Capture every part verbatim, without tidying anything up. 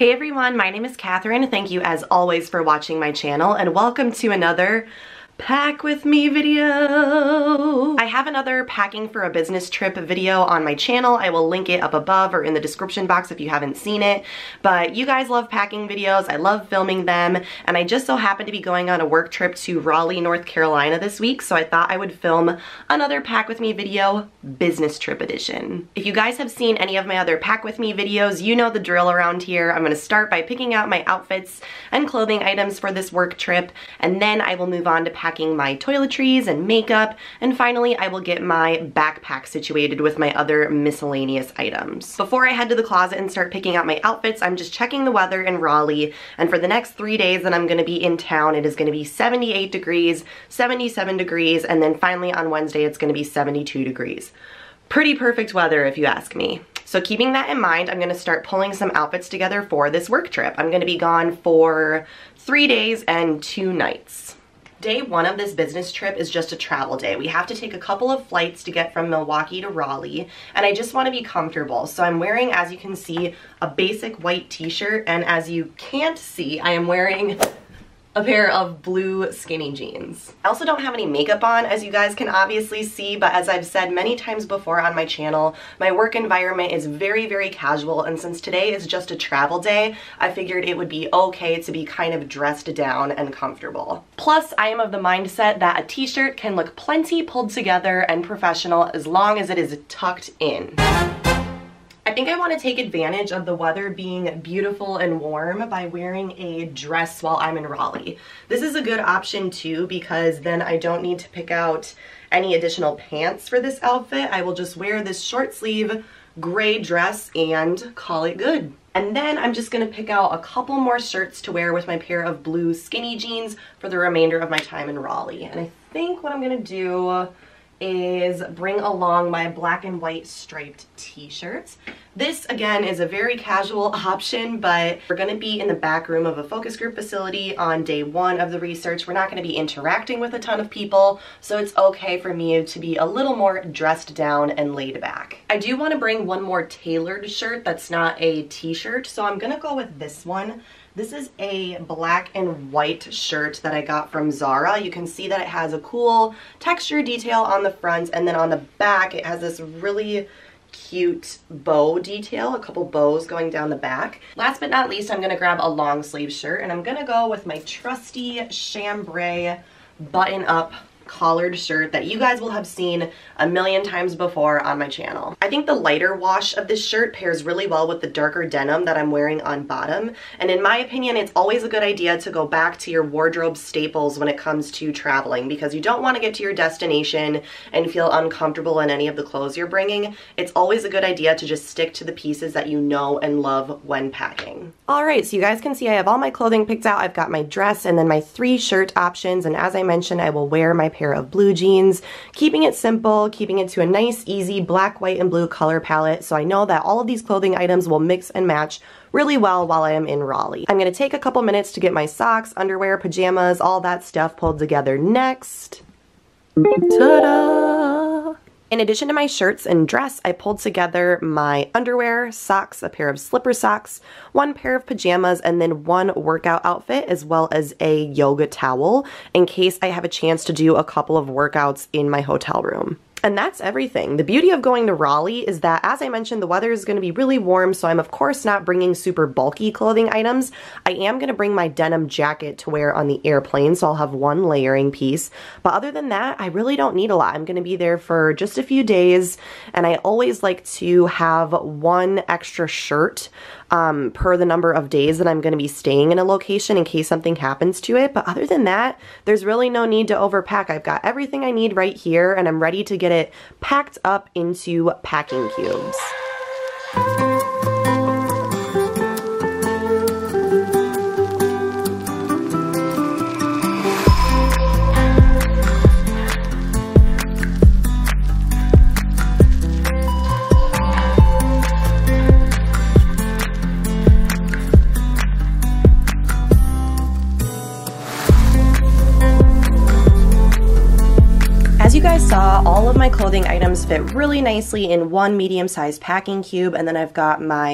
Hey everyone, my name is Catherine. Thank you as always for watching my channel and welcome to another Pack With Me video. I have another packing for a business trip video on my channel. I will link it up above or in the description box if you haven't seen it. But you guys love packing videos. I love filming them. And I just so happen to be going on a work trip to Raleigh, North Carolina this week. So I thought I would film another Pack With Me video, business trip edition. If you guys have seen any of my other Pack With Me videos, you know the drill around here. I'm gonna start by picking out my outfits and clothing items for this work trip. And then I will move on to packing my toiletries and makeup, and finally I will get my backpack situated with my other miscellaneous items. Before I head to the closet and start picking out my outfits, I'm just checking the weather in Raleigh, and for the next three days that I'm going to be in town, it is going to be seventy-eight degrees, seventy-seven degrees, and then finally on Wednesday it's going to be seventy-two degrees. Pretty perfect weather if you ask me. So keeping that in mind, I'm gonna start pulling some outfits together for this work trip. I'm gonna be gone for three days and two nights. Day one of this business trip is just a travel day. We have to take a couple of flights to get from Milwaukee to Raleigh, and I just want to be comfortable. So I'm wearing, as you can see, a basic white t-shirt, and as you can't see, I am wearing a pair of blue skinny jeans. I also don't have any makeup on, as you guys can obviously see, but as I've said many times before on my channel, my work environment is very, very casual, and since today is just a travel day, I figured it would be okay to be kind of dressed down and comfortable. Plus, I am of the mindset that a t-shirt can look plenty pulled together and professional as long as it is tucked in. I think I want to take advantage of the weather being beautiful and warm by wearing a dress while I'm in Raleigh. This is a good option too, because then I don't need to pick out any additional pants for this outfit. I will just wear this short sleeve gray dress and call it good. And then I'm just going to pick out a couple more shirts to wear with my pair of blue skinny jeans for the remainder of my time in Raleigh. And I think what I'm going to do is bring along my black and white striped t-shirts. This again is a very casual option, but we're going to be in the back room of a focus group facility on day one of the research. We're not going to be interacting with a ton of people, so it's okay for me to be a little more dressed down and laid back. I do want to bring one more tailored shirt that's not a t-shirt, so I'm going to go with this one. This is a black and white shirt that I got from Zara. You can see that it has a cool texture detail on the front, and then on the back it has this really cute bow detail, a couple bows going down the back. Last but not least, I'm gonna grab a long sleeve shirt, and I'm gonna go with my trusty chambray button up collared shirt that you guys will have seen a million times before on my channel. I think the lighter wash of this shirt pairs really well with the darker denim that I'm wearing on bottom, and in my opinion it's always a good idea to go back to your wardrobe staples when it comes to traveling, because you don't want to get to your destination and feel uncomfortable in any of the clothes you're bringing. It's always a good idea to just stick to the pieces that you know and love when packing. Alright, so you guys can see I have all my clothing picked out. I've got my dress and then my three shirt options, and as I mentioned, I will wear my pair of blue jeans, keeping it simple, keeping it to a nice, easy black, white, and blue color palette, so I know that all of these clothing items will mix and match really well while I am in Raleigh. I'm going to take a couple minutes to get my socks, underwear, pajamas, all that stuff pulled together next. Ta-da! In addition to my shirts and dress, I pulled together my underwear, socks, a pair of slipper socks, one pair of pajamas, and then one workout outfit, as well as a yoga towel in case I have a chance to do a couple of workouts in my hotel room. And that's everything. The beauty of going to Raleigh is that, as I mentioned, the weather is going to be really warm, so I'm of course not bringing super bulky clothing items. I am going to bring my denim jacket to wear on the airplane, so I'll have one layering piece. But other than that, I really don't need a lot. I'm going to be there for just a few days, and I always like to have one extra shirt um, per the number of days that I'm going to be staying in a location in case something happens to it. But other than that, there's really no need to overpack. I've got everything I need right here, and I'm ready to get it packed up into packing cubes. As you guys saw, all of my clothing items fit really nicely in one medium-sized packing cube, and then I've got my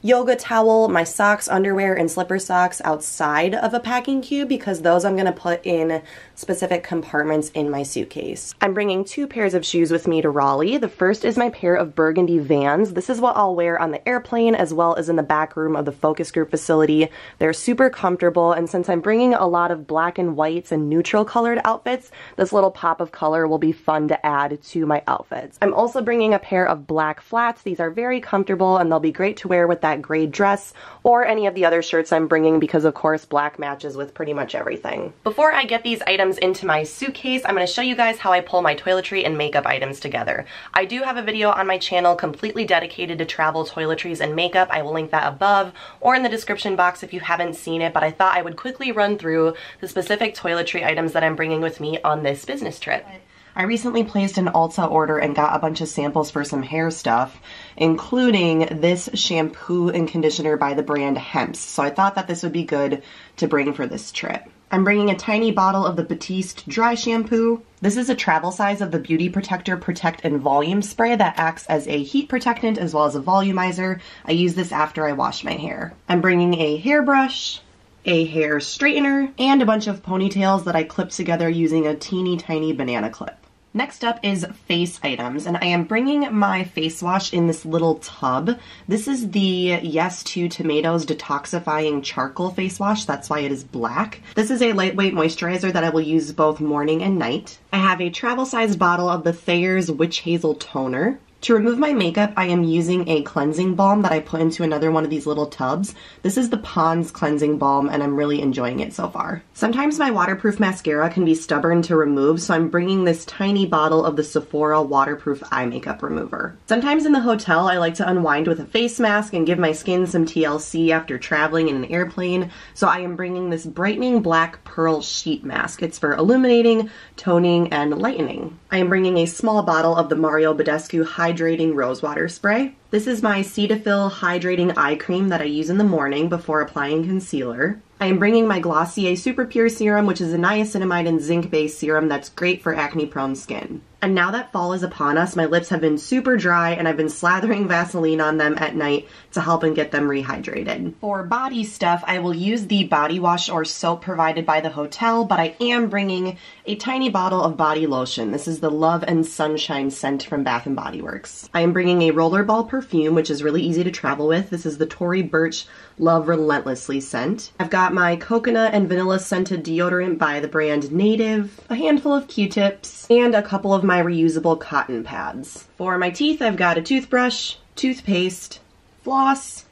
yoga towel, my socks, underwear, and slipper socks outside of a packing cube because those I'm gonna put in specific compartments in my suitcase. I'm bringing two pairs of shoes with me to Raleigh. The first is my pair of burgundy Vans. This is what I'll wear on the airplane as well as in the back room of the focus group facility. They're super comfortable, and since I'm bringing a lot of black and whites and neutral colored outfits, this little pop of color will be fun to add to my outfits. I'm also bringing a pair of black flats. These are very comfortable and they'll be great to wear with that gray dress or any of the other shirts I'm bringing because of course black matches with pretty much everything. Before I get these items into my suitcase, I'm going to show you guys how I pull my toiletry and makeup items together. I do have a video on my channel completely dedicated to travel toiletries and makeup. I will link that above or in the description box if you haven't seen it, but I thought I would quickly run through the specific toiletry items that I'm bringing with me on this business trip. I recently placed an Ulta order and got a bunch of samples for some hair stuff, including this shampoo and conditioner by the brand Hempz. So I thought that this would be good to bring for this trip. I'm bringing a tiny bottle of the Batiste dry shampoo. This is a travel size of the Beauty Protector Protect and Volume Spray that acts as a heat protectant as well as a volumizer. I use this after I wash my hair. I'm bringing a hairbrush, a hair straightener, and a bunch of ponytails that I clipped together using a teeny tiny banana clip. Next up is face items, and I am bringing my face wash in this little tub. This is the Yes to Tomatoes Detoxifying Charcoal Face Wash, that's why it is black. This is a lightweight moisturizer that I will use both morning and night. I have a travel-sized bottle of the Thayer's Witch Hazel Toner. To remove my makeup, I am using a cleansing balm that I put into another one of these little tubs. This is the Pond's Cleansing Balm, and I'm really enjoying it so far. Sometimes my waterproof mascara can be stubborn to remove, so I'm bringing this tiny bottle of the Sephora Waterproof Eye Makeup Remover. Sometimes in the hotel, I like to unwind with a face mask and give my skin some T L C after traveling in an airplane, so I am bringing this Brightening Black Pearl Sheet Mask. It's for illuminating, toning, and lightening. I am bringing a small bottle of the Mario Badescu Hydra Hydrating Rosewater Spray. This is my Cetaphil Hydrating Eye Cream that I use in the morning before applying concealer. I am bringing my Glossier Super Pure Serum, which is a niacinamide and zinc-based serum that's great for acne-prone skin. And now that fall is upon us, my lips have been super dry and I've been slathering Vaseline on them at night to help and get them rehydrated. For body stuff, I will use the body wash or soap provided by the hotel, but I am bringing a tiny bottle of body lotion. This is the Love and Sunshine scent from Bath and Body Works. I am bringing a rollerball perfume, which is really easy to travel with. This is the Tory Burch Love Relentlessly scent. I've got my coconut and vanilla scented deodorant by the brand Native, a handful of Q-tips, and a couple of my reusable cotton pads. For my teeth, I've got a toothbrush, toothpaste, floss,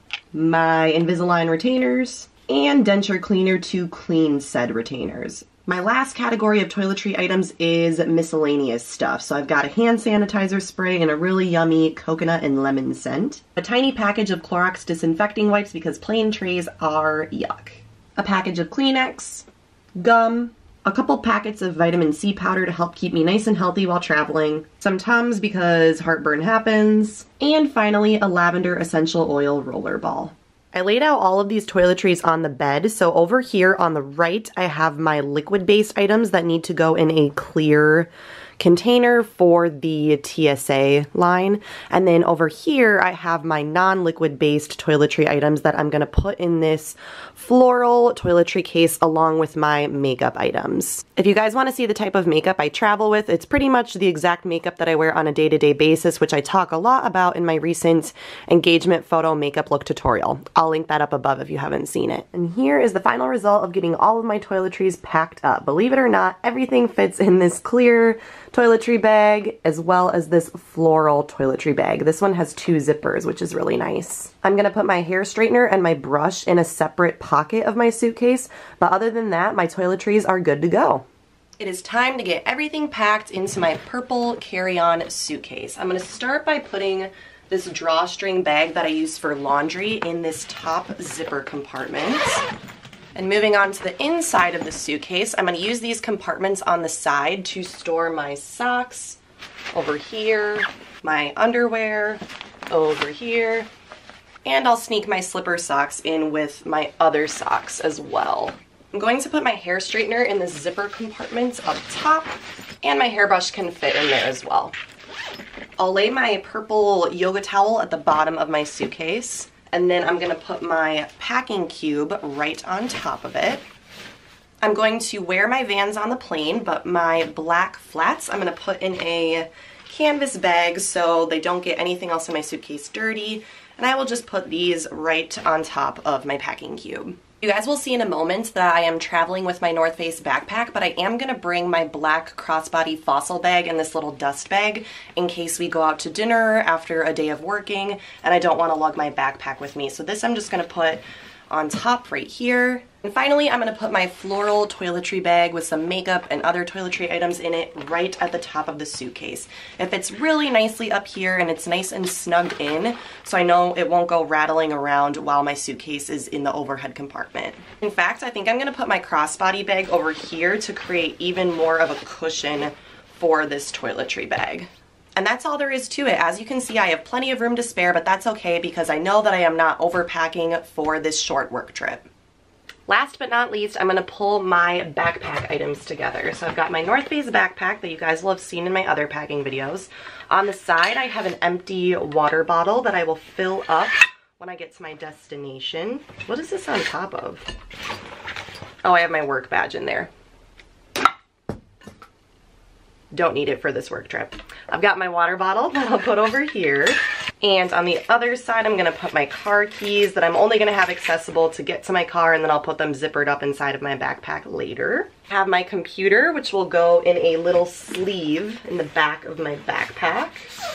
my Invisalign retainers, and denture cleaner to clean said retainers. My last category of toiletry items is miscellaneous stuff. So I've got a hand sanitizer spray and a really yummy coconut and lemon scent. A tiny package of Clorox disinfecting wipes because plain trays are yuck. A package of Kleenex, gum, a couple packets of vitamin C powder to help keep me nice and healthy while traveling, some Tums because heartburn happens, and finally a lavender essential oil roller ball. I laid out all of these toiletries on the bed, so over here on the right I have my liquid-based items that need to go in a clear container for the T S A line, and then over here I have my non-liquid based toiletry items that I'm going to put in this floral toiletry case along with my makeup items. If you guys want to see the type of makeup I travel with, it's pretty much the exact makeup that I wear on a day-to-day basis, which I talk a lot about in my recent engagement photo makeup look tutorial. I'll link that up above if you haven't seen it. And here is the final result of getting all of my toiletries packed up. Believe it or not, everything fits in this clear toiletry bag as well as this floral toiletry bag. This one has two zippers, which is really nice. I'm gonna put my hair straightener and my brush in a separate pocket of my suitcase, but other than that, my toiletries are good to go. It is time to get everything packed into my purple carry-on suitcase. I'm gonna start by putting this drawstring bag that I use for laundry in this top zipper compartment. And moving on to the inside of the suitcase, I'm going to use these compartments on the side to store my socks over here, my underwear over here, and I'll sneak my slipper socks in with my other socks as well. I'm going to put my hair straightener in the zipper compartment up top, and my hairbrush can fit in there as well. I'll lay my purple yoga towel at the bottom of my suitcase. And then I'm gonna put my packing cube right on top of it. I'm going to wear my Vans on the plane, but my black flats I'm gonna put in a canvas bag so they don't get anything else in my suitcase dirty. And I will just put these right on top of my packing cube. You guys will see in a moment that I am traveling with my North Face backpack, but I am gonna bring my black crossbody Fossil bag and this little dust bag in case we go out to dinner after a day of working and I don't wanna lug my backpack with me. So this I'm just gonna put on top right here. And finally, I'm gonna put my floral toiletry bag with some makeup and other toiletry items in it right at the top of the suitcase. It fits really nicely up here and it's nice and snugged in, so I know it won't go rattling around while my suitcase is in the overhead compartment. In fact, I think I'm gonna put my crossbody bag over here to create even more of a cushion for this toiletry bag. And that's all there is to it. As you can see, I have plenty of room to spare, but that's okay because I know that I am not overpacking for this short work trip. Last but not least, I'm gonna pull my backpack items together. So I've got my North Face backpack that you guys will have seen in my other packing videos. On the side, I have an empty water bottle that I will fill up when I get to my destination. What is this on top of? Oh, I have my work badge in there. Don't need it for this work trip. I've got my water bottle that I'll put over here. And on the other side, I'm gonna put my car keys that I'm only gonna have accessible to get to my car, and then I'll put them zippered up inside of my backpack later. I have my computer, which will go in a little sleeve in the back of my backpack.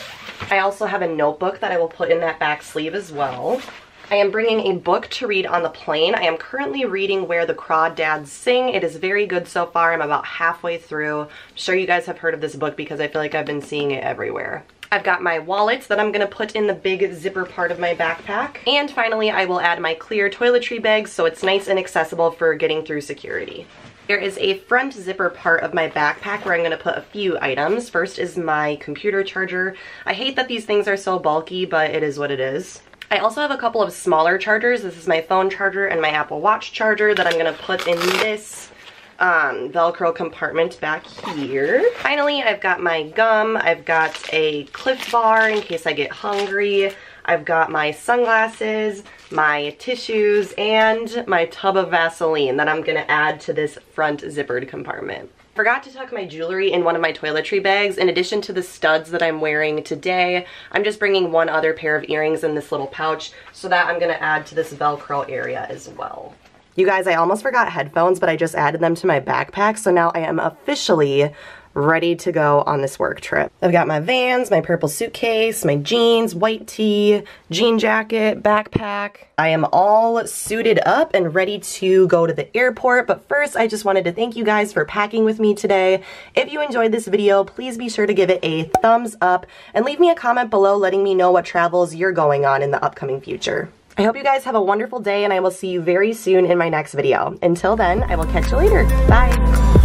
I also have a notebook that I will put in that back sleeve as well. I am bringing a book to read on the plane. I am currently reading Where the Crawdads Sing. It is very good so far. I'm about halfway through. I'm sure you guys have heard of this book because I feel like I've been seeing it everywhere. I've got my wallets that I'm gonna put in the big zipper part of my backpack. And finally, I will add my clear toiletry bag so it's nice and accessible for getting through security. There is a front zipper part of my backpack where I'm gonna put a few items. First is my computer charger. I hate that these things are so bulky, but it is what it is. I also have a couple of smaller chargers. This is my phone charger and my Apple Watch charger that I'm gonna put in this um, Velcro compartment back here. Finally, I've got my gum. I've got a Clif Bar in case I get hungry. I've got my sunglasses, my tissues, and my tub of Vaseline that I'm gonna add to this front zippered compartment. Forgot to tuck my jewelry in one of my toiletry bags. In addition to the studs that I'm wearing today, I'm just bringing one other pair of earrings in this little pouch so that I'm gonna add to this Velcro area as well. You guys, I almost forgot headphones, but I just added them to my backpack, so now I am officially ready to go on this work trip. I've got my Vans, my purple suitcase, my jeans, white tee, jean jacket, backpack. I am all suited up and ready to go to the airport, but first I just wanted to thank you guys for packing with me today. If you enjoyed this video, please be sure to give it a thumbs up and leave me a comment below letting me know what travels you're going on in the upcoming future. I hope you guys have a wonderful day and I will see you very soon in my next video. Until then, I will catch you later. Bye!